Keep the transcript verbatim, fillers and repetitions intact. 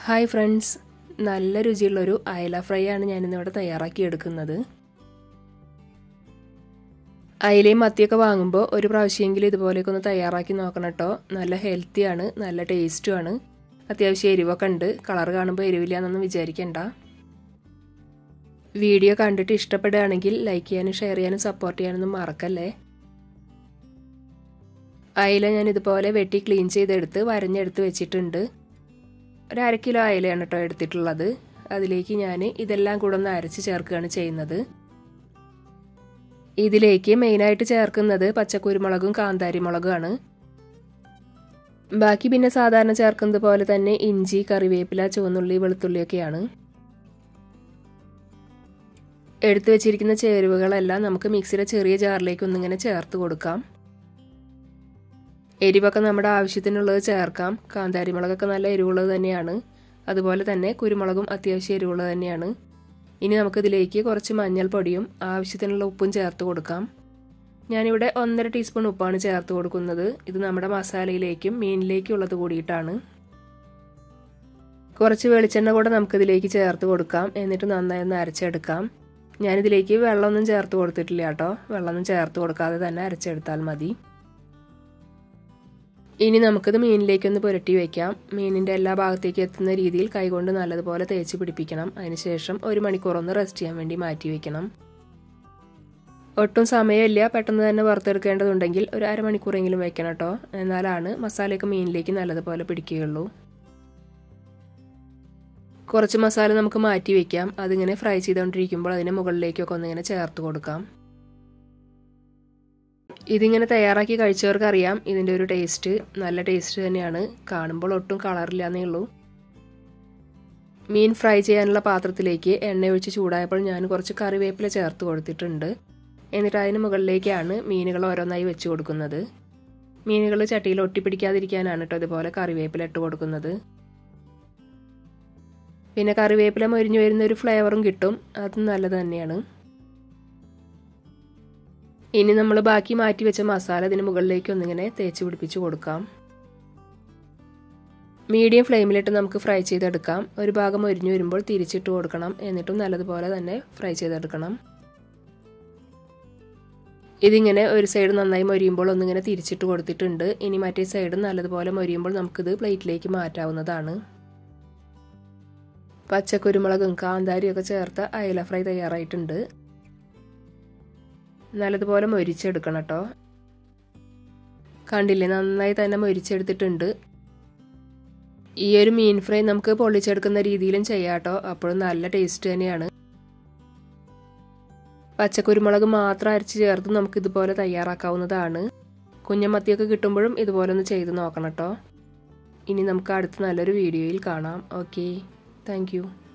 Hi friends, നല്ല രുചിയുള്ളൊരു അയല fry ആണ് ഞാനിന്നിവിടെ തയ്യാറാക്കിയെടുക്കുന്നത്. അയലയും മത്തിയൊക്കെ വാങ്ങുമ്പോൾ ഒരു പ്രാവശ്യമെങ്കിലും ഇതുപോലെയൊക്കെ ഒന്ന് തയ്യാറാക്കി നോക്കണം കേട്ടോ. നല്ല ഹെൽത്തിയാണ്, നല്ല ടേസ്റ്റുമാണ്. അത്യാവശ്യം എരിവൊക്കെ ഉണ്ട്. കളർ കാണുമ്പോൾ എരിവില്ല എന്നൊന്നും വിചാരിക്കണ്ട. വീഡിയോ കണ്ടിട്ട് ഇഷ്ടപ്പെടുകയാണെങ്കിൽ ലൈക്ക് ചെയ്യാനും ഷെയർ ചെയ്യാനും സപ്പോർട്ട് ചെയ്യാനൊന്നും മറക്കല്ലേ. അയല ഞാൻ ഇതുപോലെ വെട്ടി ക്ലീൻ ചെയ്തെടുത്ത് വരഞ്ഞെടുത്ത് വെച്ചിട്ടുണ്ട്. ഒരു അര കിലോ അയലയാണ് കേട്ടോ എടുത്തിട്ടുള്ളത്. അതിലേക്ക് ഞാൻ ഇതെല്ലാം കൂടെ ഒന്ന് അരച്ച് ചേർക്കുകയാണ് ചെയ്യുന്നത്. ഇതിലേക്ക് മെയിനായിട്ട് ചേർക്കുന്നത് പച്ചക്കുരുമുളകും കാന്താരി മുളകുമാണ്. ബാക്കി പിന്നെ സാധാരണ ചേർക്കുന്നത് പോലെ തന്നെ ഇഞ്ചി, കറിവേപ്പില, ചുവന്നുള്ളി, വെളുത്തുള്ളിയൊക്കെയാണ്. എടുത്തു വെച്ചിരിക്കുന്ന ചേരുവകളെല്ലാം നമുക്ക് മിക്സിയുടെ ചെറിയ ജാറിലേക്ക് ഒന്നിങ്ങനെ ചേർത്ത് കൊടുക്കാം. എരിവൊക്കെ നമ്മുടെ ആവശ്യത്തിനുള്ളത് ചേർക്കാം. കാന്താരി മുളകൊക്കെ നല്ല എരിവുള്ളത് തന്നെയാണ്. അതുപോലെ തന്നെ കുരുമുളകും അത്യാവശ്യം എരിവുള്ളത് തന്നെയാണ്. ഇനി നമുക്കിതിലേക്ക് കുറച്ച് മഞ്ഞൾപ്പൊടിയും ആവശ്യത്തിനുള്ള ഉപ്പും ചേർത്ത് കൊടുക്കാം. ഞാനിവിടെ ഒന്നര ടീസ്പൂൺ ഉപ്പാണ് ചേർത്ത് കൊടുക്കുന്നത്. ഇത് നമ്മുടെ മസാലയിലേക്കും മീനിലേക്കും ഉള്ളത് കൂടിയിട്ടാണ്. കുറച്ച് വെളിച്ചെണ്ണ കൂടെ നമുക്കിതിലേക്ക് ചേർത്ത് കൊടുക്കാം. എന്നിട്ട് നന്നായി ഒന്ന് അരച്ചെടുക്കാം. ഞാനിതിലേക്ക് വെള്ളമൊന്നും ചേർത്ത് കൊടുത്തിട്ടില്ല കേട്ടോ. വെള്ളമൊന്നും ചേർത്ത് കൊടുക്കാതെ തന്നെ അരച്ചെടുത്താൽ മതി. ഇനി നമുക്കിത് മീനിലേക്കൊന്ന് പുരട്ടി വയ്ക്കാം. മീനിൻ്റെ എല്ലാ ഭാഗത്തേക്കും എത്തുന്ന രീതിയിൽ കൈകൊണ്ട് നല്ലതുപോലെ തേച്ച് പിടിപ്പിക്കണം. അതിനുശേഷം ഒരു മണിക്കൂർ ഒന്ന് റെസ്റ്റ് ചെയ്യാൻ വേണ്ടി മാറ്റി വയ്ക്കണം. ഒട്ടും സമയമില്ല, പെട്ടെന്ന് തന്നെ വറുത്തെടുക്കേണ്ടതുണ്ടെങ്കിൽ ഒരു അരമണിക്കൂറെങ്കിലും വെക്കണം കേട്ടോ. എന്നാലാണ് മസാലയൊക്കെ മീനിലേക്ക് നല്ലതുപോലെ പിടിക്കുകയുള്ളൂ. കുറച്ച് മസാല നമുക്ക് മാറ്റി വയ്ക്കാം. അതിങ്ങനെ ഫ്രൈ ചെയ്തുകൊണ്ടിരിക്കുമ്പോൾ അതിന് മുകളിലേക്കൊക്കെ ഒന്നിങ്ങനെ ചേർത്ത് കൊടുക്കാം. ഇതിങ്ങനെ തയ്യാറാക്കി കഴിച്ചവർക്കറിയാം ഇതിൻ്റെ ഒരു ടേസ്റ്റ്. നല്ല ടേസ്റ്റ് തന്നെയാണ്. കാണുമ്പോൾ ഒട്ടും കളറില്ലാന്നേ ഉള്ളൂ. മീൻ ഫ്രൈ ചെയ്യാനുള്ള പാത്രത്തിലേക്ക് എണ്ണ ഒഴിച്ച് ചൂടായപ്പോൾ ഞാൻ കുറച്ച് കറിവേപ്പില ചേർത്ത് കൊടുത്തിട്ടുണ്ട്. എന്നിട്ട് അതിന് മുകളിലേക്കാണ് മീനുകൾ ഓരോന്നായി വെച്ച് കൊടുക്കുന്നത്. മീനുകൾ ചട്ടിയിൽ ഒട്ടിപ്പിടിക്കാതിരിക്കാനാണ് കേട്ടോ ഇതുപോലെ കറിവേപ്പില ഇട്ട് കൊടുക്കുന്നത്. പിന്നെ കറിവേപ്പില മൊരിഞ്ഞു വരുന്ന ഒരു ഫ്ലേവറും കിട്ടും. അതും നല്ലത് തന്നെയാണ്. ഇനി നമ്മൾ ബാക്കി മാറ്റി വെച്ച മസാല ഇതിന് മുകളിലേക്ക് ഒന്നിങ്ങനെ തേച്ച് പിടിപ്പിച്ച് കൊടുക്കാം. മീഡിയം ഫ്ലെയിമിലിട്ട് നമുക്ക് ഫ്രൈ ചെയ്തെടുക്കാം. ഒരു ഭാഗം മൊരിഞ്ഞു വരുമ്പോൾ തിരിച്ചിട്ട് കൊടുക്കണം. എന്നിട്ടും നല്ലതുപോലെ തന്നെ ഫ്രൈ ചെയ്തെടുക്കണം. ഇതിങ്ങനെ ഒരു സൈഡ് നന്നായി മൊരിയുമ്പോൾ ഒന്നിങ്ങനെ തിരിച്ചിട്ട് കൊടുത്തിട്ടുണ്ട്. ഇനി മറ്റേ സൈഡ് നല്ലതുപോലെ മൊരിയുമ്പോൾ നമുക്കിത് പ്ലേറ്റിലേക്ക് മാറ്റാവുന്നതാണ്. പച്ചക്കുരുമുളകും കാന്താരിയൊക്കെ ചേർത്ത അയല ഫ്രൈ തയ്യാറായിട്ടുണ്ട്. നല്ലതുപോലെ മൊരിച്ചെടുക്കണം കേട്ടോ. കണ്ടില്ലേ, നന്നായി തന്നെ മൊരിച്ചെടുത്തിട്ടുണ്ട്. ഈ ഒരു മീൻ ഫ്രൈ നമുക്ക് പൊള്ളിച്ചെടുക്കുന്ന രീതിയിലും ചെയ്യാം കേട്ടോ. അപ്പോഴും നല്ല ടേസ്റ്റ് തന്നെയാണ്. പച്ചക്കുരുമുളക് മാത്രം അരച്ച് ചേർത്ത് നമുക്ക് ഇതുപോലെ തയ്യാറാക്കാവുന്നതാണ്. കുഞ്ഞമത്തിയൊക്കെ കിട്ടുമ്പോഴും ഇതുപോലെ ഒന്ന് ചെയ്ത് നോക്കണം കേട്ടോ. ഇനി നമുക്ക് അടുത്ത നല്ലൊരു വീഡിയോയിൽ കാണാം. Okay, thank U.